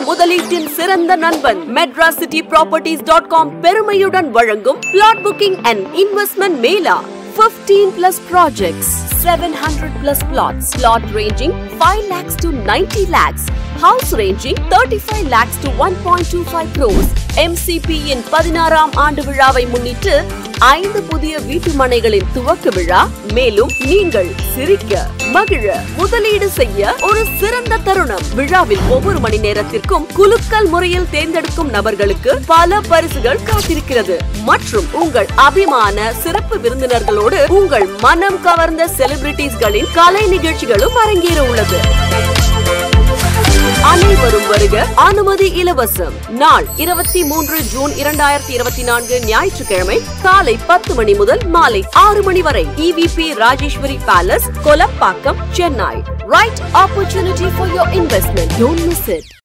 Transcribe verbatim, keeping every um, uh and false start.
முதலீட்டின் சிறந்த நண்பன் Madras city properties dot com பெருமையுடன் வழங்கும் flat booking and investment mela. fifteen plus projects, seven hundred plus plots, plot ranging five lakhs to ninety lakhs, house ranging thirty-five lakhs to one point two five crores. M C P in பதினாறாம் ஆண்டு விழாவை முன்னிட்டு ஐந்து புதிய வீட்டு மனைகளின் துவக்க விழா. மேலும் நீங்கள் சிரிக்க, மகிழ, முதலீடு செய்ய ஒரு சிறந்த தருணம். விழாவில் ஒவ்வொரு மணி நேரத்திற்கும் குலுக்கல் முறையில் தேர்ந்தெடுக்கும் நபர்களுக்கு பல பரிசுகள் காத்திருக்கிறது. மற்றும் உங்கள் அபிமான சிறப்பு விருந்தினர்களோடு உங்கள் மனம் கவர்ந்த செலிபிரிட்டிஸ்களின் கலை நிகழ்ச்சிகளும் அரங்கேற உள்ளது. அனைவரும் வருக, அனுமதி இலவசம். நாள் இருபத்தி மூன்று ஜூன் இரண்டாயிரத்தி இருபத்தி நான்கு ஞாயிற்றுக்கிழமை காலை பத்து மணி முதல் மாலை ஆறு மணி வரை E V P Rajeswari palace, Kolappakkam, Chennai. Right opportunity for your investment. Don't miss it.